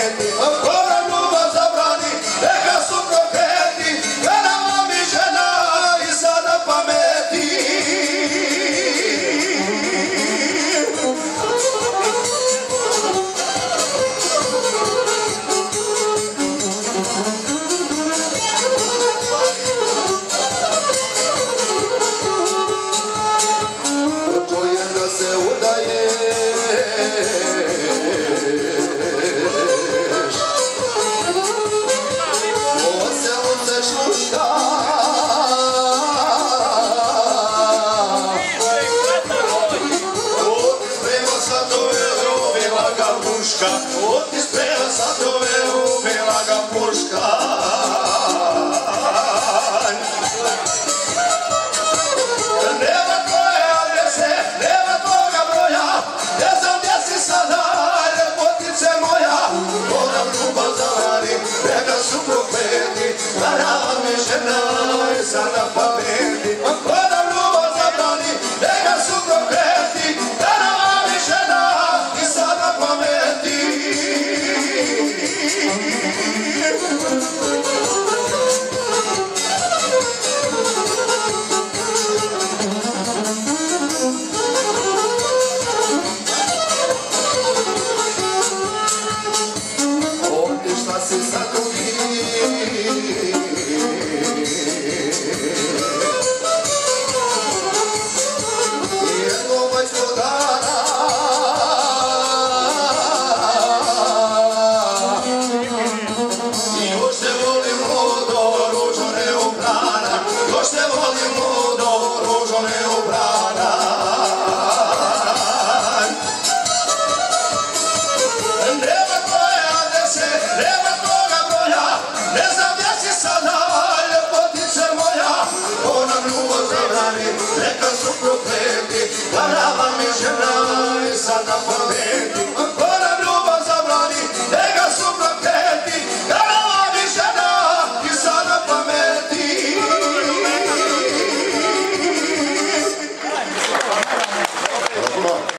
pameti, ko nam ljubav zabrani, neka su prokleti, garava mi žena i sada pameti. Čujem da se udaješ, po selu se šuška, oti sprema satove, ubila ga puška, oti sprema satove, ubila ga puška. Nema tvoje adrese, nema tvoga broja, ne znam gdje si sada, ljepotice moja. Ko nam ljubav zabrani, neka su prokleti, garava mi žena i sada pameti. Ko nam ljubav zabrani, neka su prokleti, garava mi žena i sada pameti. Otišla si sa drugim, jedno vojsko dana, i još te volim ludo, ružo neobrana, još te volim ludo, ružo neobrana. Nema tvoje adrese, nema tvoga broja, ne znam gdje si sada, ljepotice moja. Ko nam ljubav zabrani, neka su prokleti, garava mi žena